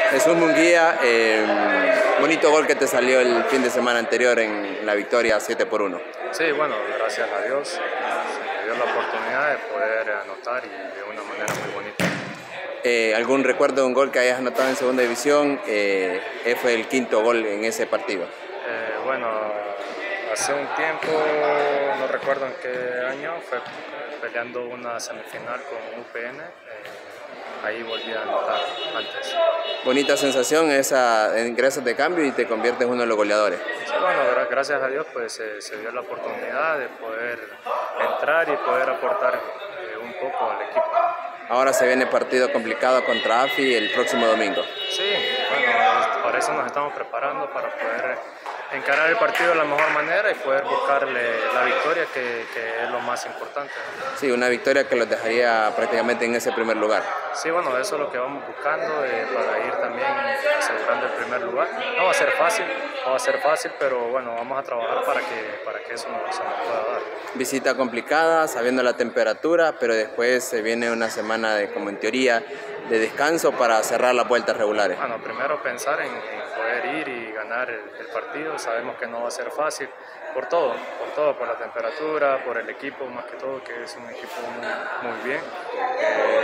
Jesús Munguía, bonito gol que te salió el fin de semana anterior en la victoria 7-1. Sí, bueno, gracias a Dios se me dio la oportunidad de poder anotar y de una manera muy bonita. ¿Algún recuerdo de un gol que hayas anotado en segunda división? Fue el quinto gol en ese partido. Bueno, hace un tiempo, no recuerdo en qué año, fue peleando una semifinal con UPN. Ahí volví a anotar antes. Bonita sensación esa, ingresas de cambio y te conviertes en uno de los goleadores. Sí, bueno, gracias a Dios pues se dio la oportunidad de poder entrar y poder aportar un poco al equipo. Ahora se viene partido complicado contra AFI el próximo domingo. Sí, bueno, para eso nos estamos preparando, para poder encarar el partido de la mejor manera y poder buscarle la victoria, que es lo más importante. Sí, una victoria que los dejaría prácticamente en ese primer lugar. Sí, bueno, eso es lo que vamos buscando para ir también asegurando el primer lugar. No va a ser fácil, pero bueno, vamos a trabajar para que eso se nos pueda dar. Visita complicada, sabiendo la temperatura, pero después se viene una semana de, como en teoría, de descanso para cerrar las vueltas regulares. Bueno, primero pensar en poder ir y ganar el partido. Sabemos que no va a ser fácil por todo, por la temperatura, por el equipo más que todo, que es un equipo muy bien,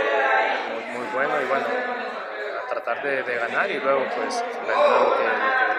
muy bueno, y bueno, a tratar de ganar y luego pues ver lo que